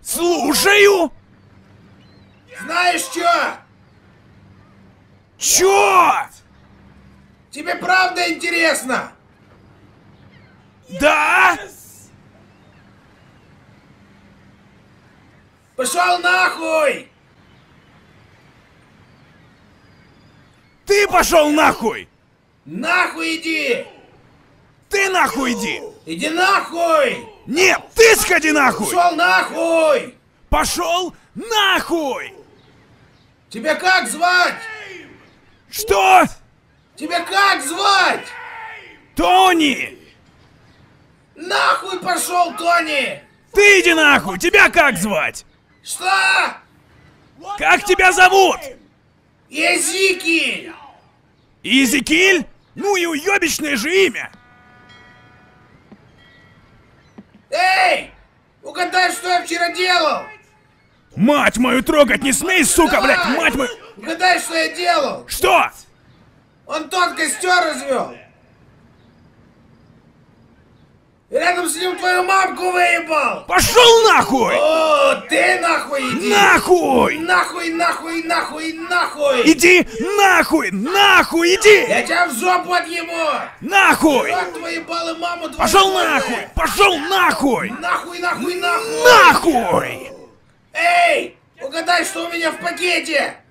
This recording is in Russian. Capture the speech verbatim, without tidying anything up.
Слушаю! Знаешь что? Чё? Тебе правда интересно? Да? Пошел нахуй! Ты пошел нахуй! Нахуй иди! Ты нахуй иди! Иди нахуй! Нет, ты сходи нахуй! Пошел нахуй! Пошел нахуй! Тебя как звать? Что? Тебя как звать? Тони! Нахуй пошел, Тони! Ты иди нахуй! Тебя как звать? Что? Как тебя зовут? Языки! Изикиль? Ну и уебищное же имя! Эй! Угадай, что я вчера делал! Мать мою трогать не смей, сука, блядь! Давай! Мать мою... Угадай, что я делал! Что? Он тот костер развел! Рядом с ним твою мамку выебал! Пошел нахуй! О, ты нахуй иди! Нахуй! Нахуй, нахуй, нахуй, нахуй! Иди нахуй! Нахуй иди! Я тебя в жопу отъебу! Нахуй! Как твои ебал и маму твою! Пошел твою! нахуй! Пошел нахуй! Нахуй, нахуй, нахуй! Нахуй! Эй! Угадай, что у меня в пакете!